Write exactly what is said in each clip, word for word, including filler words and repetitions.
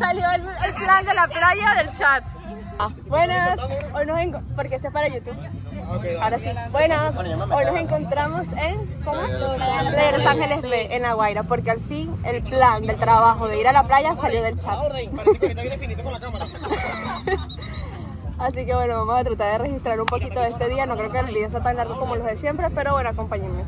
Salió el, el plan de la playa del chat. Ah, buenas, hoy nos enco- porque esto es para YouTube. Ahora sí, buenas, hoy nos encontramos en, ¿cómo es? Playa de Los Ángeles B, en La Guaira, porque al fin el plan del trabajo de ir a la playa salió del chat. Así que bueno, vamos a tratar de registrar un poquito de este día. No creo que el video sea tan largo como los de siempre, pero bueno, acompáñenme.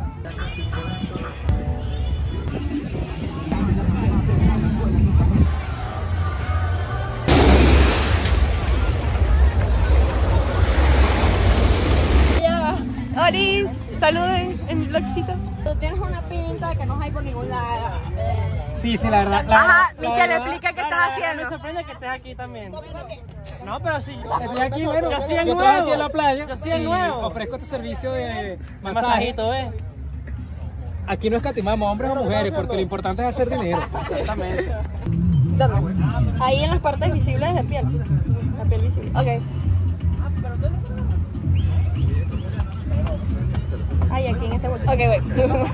¡Olis! ¡Saluden en mi blogcito! Tú tienes una pinta que no hay por ningún lado. Sí, sí, la verdad. La, Ajá, la Michelle, verdad, explica qué la estás verdad, haciendo. Me sorprende que estés aquí también. No, pero sí. Estoy aquí, bueno. Yo soy el yo nuevo. estoy aquí en la playa. Yo soy el y nuevo. Ofrezco este servicio de Un masaje. masajito, ¿ves? Aquí no escatimamos hombres o mujeres, porque lo importante es hacer dinero. Exactamente. ¿Dónde? Ahí en las partes visibles de piel. La piel visible. Ok. Ay, aquí en este bolsillo. Ok, voy.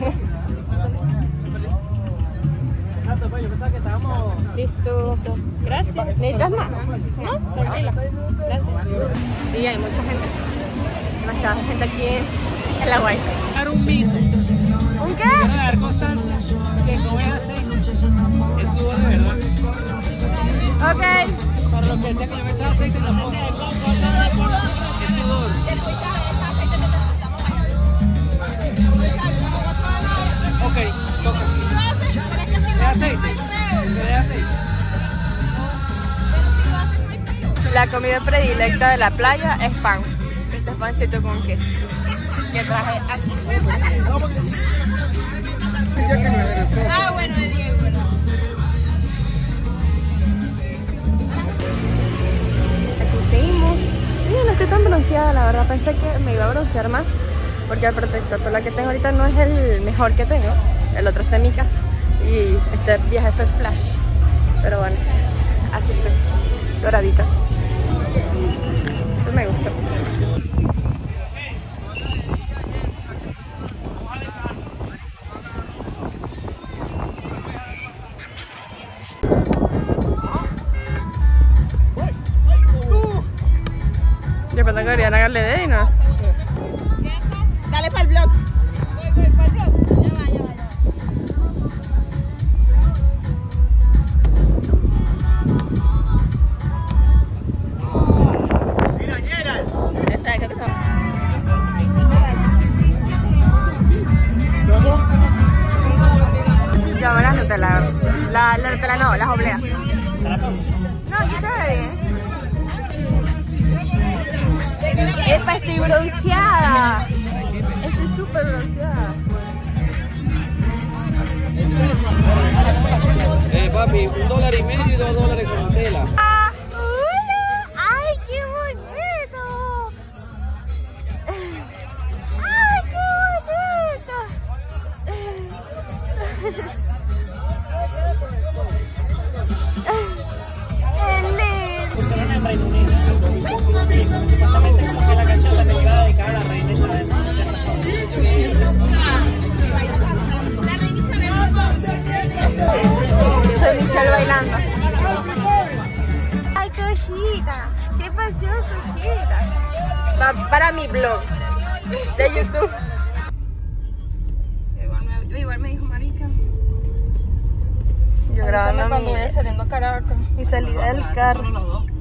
Exacto, pues yo pensaba que estábamos... Listo. Gracias. ¿Necesitas más? ¿No? Tranquila. Gracias. Sí, hay mucha gente. Demasiada gente aquí en La Guaira. Dar un mito. ¿Un qué? Quiero dar constancia que no es aceite, es sudor de verdad. Ok. Para los que decían que yo me echaba aceite en la boca, es sudor. Ok, toca. ¿De aceite? ¿De aceite? La comida predilecta de la playa es pan. Este es pancito con queso. Que traje aquí. Ah, bueno, de Diego. Aquí seguimos. Mira, no estoy tan bronceada, la verdad. Pensé que me iba a broncear más. Porque el protector solar que tengo ahorita no es el mejor que tengo. El otro está en mi casa. Y este viaje fue flash. Pero bueno, así estoy. Doradita. Esto me gusta. Yo pensé que querían hacerle de y no. Dale para el blog. Yo me la Nutella. La, la Nutella no, las obleas. No, aquí se ve bien. ¡Epa, estoy bronceada! Estoy súper bronceada. Eh, papi, un dólar y medio y dos dólares con Nutella. ¡Ah! ¡Hola! ¡Ay, qué bonito! ¡Ay, qué bonito! Funcionan en Reino Unido. Y supuestamente como que la canción la dedicada dedicada a la reina Isabel. Soy Michelle bailando. ¡Ay, cosita! ¿Qué pasó, cosita? Va para mi blog de YouTube. Igual me, igual me dijo marica. Yo grabando cuando mi, vaya saliendo a Caracas. mi salida del carro.